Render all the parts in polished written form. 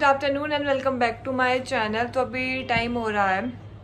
Good afternoon and welcome back to my channel. तो अभी time हो रहा है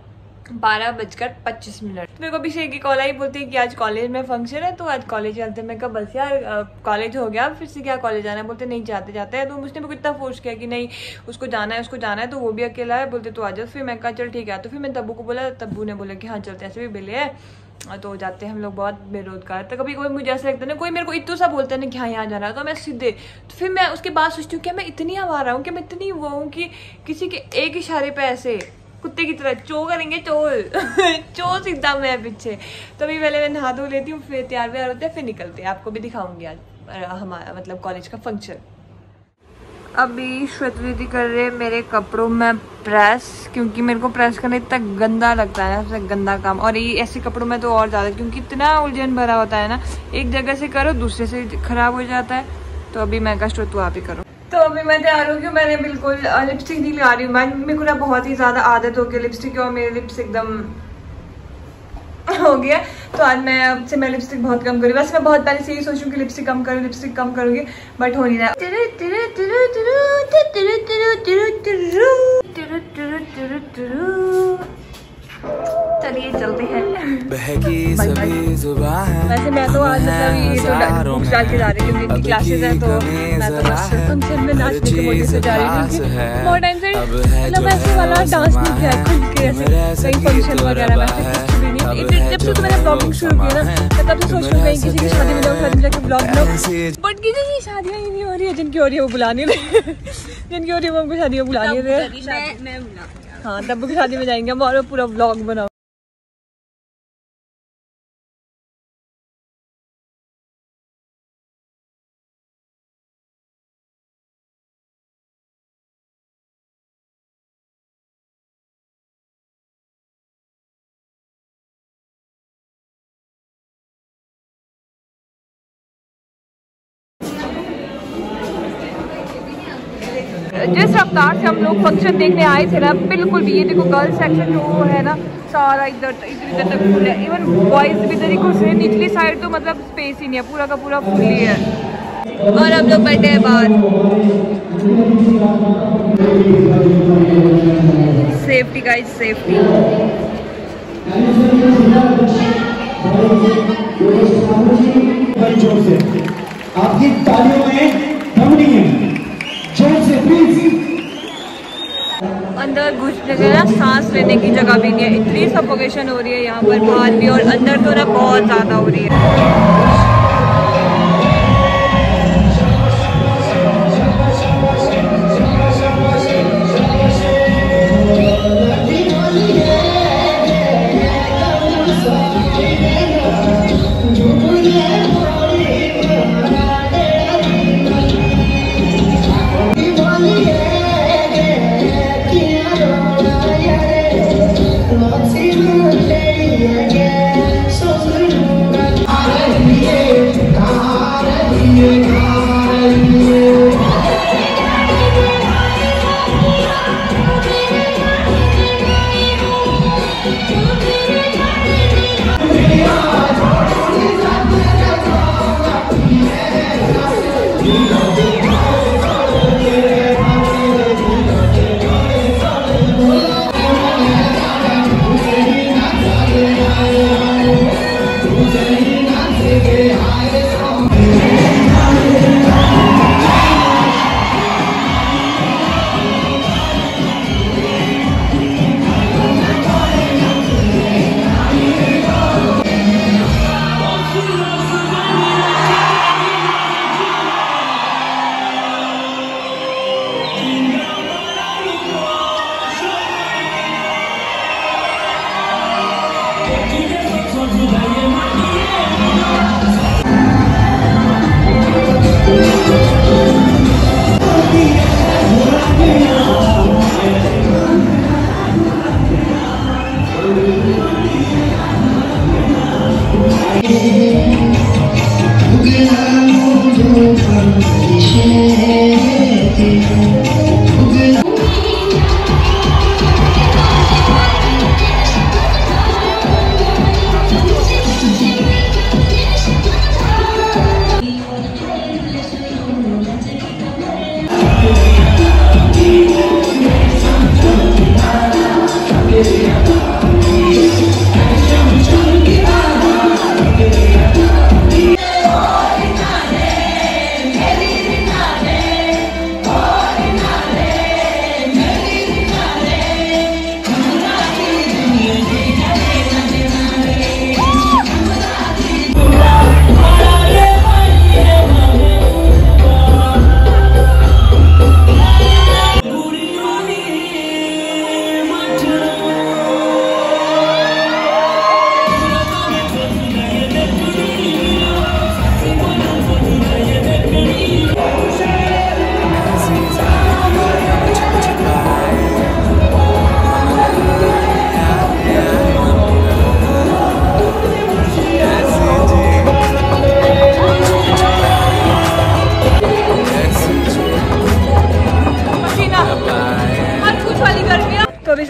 12:25। मेरे को अभिषेक की कॉल आई, बोलती है कि आज कॉलेज में फंक्शन है तो आज कॉलेज चलते हैं। मैं कहा बस यार कॉलेज हो गया, फिर से क्या कॉलेज जाना है। बोलते नहीं जाते जाते हैं। तो उसने मेरे को इतना फोर्स किया कि नहीं उसको जाना है तो वो भी अकेला है। बोलते तो आ जाओ। फिर मैं कहा चल ठीक है। तो फिर मैं तब्बू को बोला, तब्बू ने बोला कि हाँ चलते हैं, ऐसे भी बेले है तो जाते हैं हम लोग। बहुत बेरोजगार। तो कभी कोई मुझे ऐसा लगता है ना, कोई मेरे को इतना सा बोलता है ना कि हाँ यहाँ जाना है तो मैं सीधे, तो फिर मैं उसके बाद सोचती हूँ कि मैं इतनी आवारा हूँ कि मैं इतनी वो हूँ कि किसी के एक इशारे पे ऐसे कुत्ते की तरह चो करेंगे, चोल चो सीधा मैं पीछे। तो अभी पहले मैं नहा धो लेती हूँ, फिर तैयार व्यार होते हैं, फिर निकलते हैं। आपको भी दिखाऊंगी आज हमारा मतलब कॉलेज का फंक्शन। अभी श्वेत दीदी कर रहे मेरे कपड़ों में प्रेस, क्योंकि मेरे को प्रेस करना इतना गंदा लगता है ना, सबसे गंदा काम। और ये ऐसे कपड़ों में तो और ज़्यादा, क्योंकि इतना उलझन भरा होता है ना, एक जगह से करो दूसरे से खराब हो जाता है। तो अभी मैं कहा श्वेत तू आप ही करो। तो अभी मैं तैयार हूँ कि मैंने बिल्कुल लिपस्टिक नहीं लगा रही हूँ। मेरे को ना बहुत ही ज़्यादा आदत हो गई लिपस्टिक की, और मेरे लिप्स एकदम हो गया। तो आज मैं अब से मैं लिपस्टिक बहुत कम करूँगी। वैसे मैं बहुत पहले से ही सोचूं कि लिपस्टिक कम करूँगी, बट हो नहीं रहा। चलिए चलते हैं। वैसे मैं तो आज मतलब ये तो बुक्स डाल के जा रही हूँ क्योंकि इनकी क्लासेस हैं। तो मैं तो बस फंक्शन में नाचने के मोटिव से जा रही हूँ क्योंकि बहुत टाइम से मतलब ऐसे वाला डांस नहीं किया खुद के, ऐसे कहीं फंक्शन वगैरह में कुछ भी नहीं। जब से मैंने ब्लॉगिंग शुरू किया ना, तब से सोच रही हूँ कहीं किसी की शादी में जाऊँ, जाके ब्लॉग बनाऊँ। बट किसी की शादियाँ ही नहीं हो रही है, जिनकी हो रही है वो बुला नहीं रहे, जिनकी हो रही है वो हमको शादी में बुला नहीं रहे। हाँ तब्बू की शादी में जाएंगे हम और पूरा ब्लॉग बनाओ। जिस रफ्तार से हम लोग फंक्शन देखने आए थे ना, बिल्कुल भी ये देखो गर्ल्स सेक्शन जो है ना सारा इधर तक फुल है। इवन बॉयज भी इधर ही घुस रहे हैं। निचली साइड तो मतलब स्पेस ही नहीं है, पूरा का पूरा फुल ही है। और हम लोग बैठे हैं बाहर। Safety guys, safety. आपकी तालियों में दम नहीं है, जोर से प्लीज। अंदर घुसने के ना सांस लेने की जगह भी नहीं है, इतनी सफोकेशन हो रही है यहाँ पर बाहर भी, और अंदर तो ना बहुत ज़्यादा हो रही है। Yeah.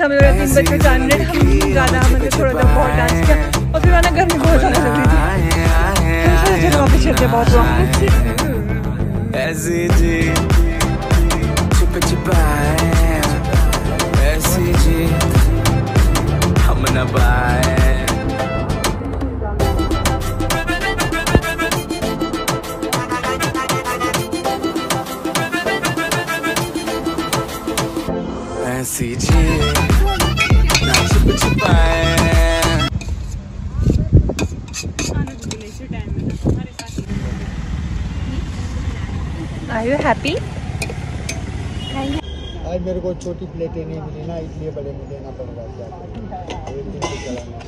हमें 3:04 हम ज़्यादा मतलब थोड़ा सा बहुत डांस किया और फिर ना गर्मी बहुत ज़्यादा लग रही थी। चलो वापस चलते बहुत Are you happy? आज मेरे को छोटी प्लेटें नहीं मिली ना, इसलिए बड़े में लेना पड़ेगा। एक दिन से चलाना।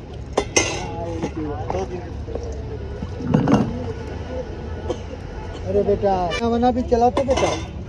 अरे बेटा खाना भी चलाते बेटा।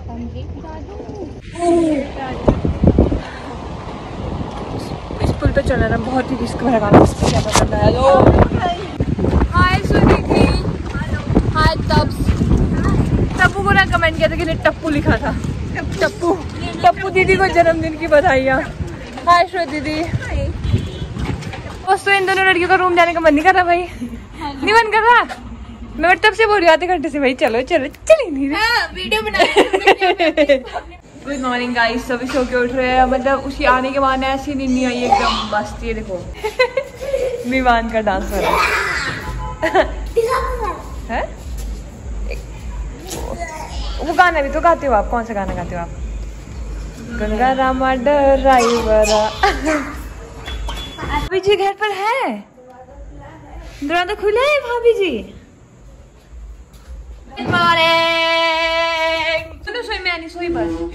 इस पुल पे चलना ना बहुत ही रिस्क भरा काम है। इस पे क्या करना है? हेलो हाय सुनीति, हाय तब्स। टप्पू को ना कमेंट किया था कि टप्पू लिखा था। टप्पू दीदी को जन्मदिन की बधाइयाँ। हाय श्वेत दीदी। बस तो इन दोनों लड़कियों का रूम जाने का मन नहीं कर रहा भाई। नहीं मन कर रहा। मैं तब से बोल रही आधे घंटे से भाई चलो चलो चली नहीं वीडियो बना। गुड मॉर्निंग गाइस, सभी सो के उठ रहे हैं। मतलब उसकी आने के बाद ऐसी नींद नहीं आई एकदम मस्त। ये देखो विवान का डांस हो रहा है। वो गाना भी तो गाते हो आप? कौन सा गाना गाते हो आप? गंगा रामा ड्राइवरा। भाभी जी घर पर है? दरवाजा खुला है भाभी जी? Good morning. चलो सोई, मैं नहीं सोई बस।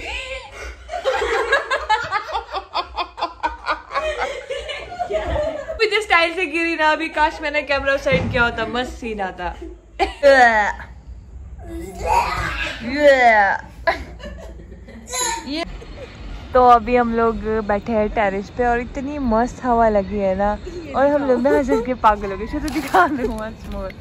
मुझे स्टाइल से गिरी ना अभी। काश मैंने कैमरा साइड किया होता, मस्त सीन आता। तो अभी हम लोग बैठे हैं टेरेस पे और इतनी मस्त हवा लगी है ना, और हम लोग ना हंस के पागल हो गए। तो दिखा दो once more।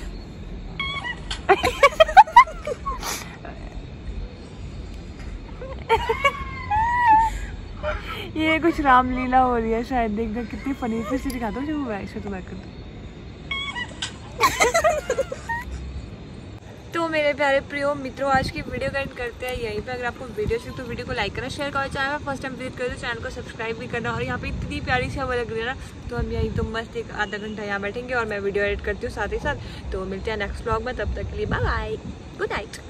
ये कुछ रामलीला हो रही है शायद, देखना कितनी फनी। फिर से दिखा दो जो तो बैक कर दो। तो मेरे प्यारे प्रियो मित्रों, आज की वीडियो का एंड करते हैं यहीं पे। अगर आपको वीडियो से तो वीडियो को लाइक करना, शेयर करना, चैनल में फर्स्ट टाइम विजिट करो तो चैनल को सब्सक्राइब भी करना। और यहाँ पे इतनी प्यारी सी हवा लग रही है ना, तो हम यहीं तो मस्त एक आधा घंटा यहाँ बैठेंगे और मैं वीडियो एडिट करती हूँ साथ ही साथ। तो मिलते हैं नेक्स्ट व्लॉग में, तब तक के लिए बाय बाय, गुड नाइट।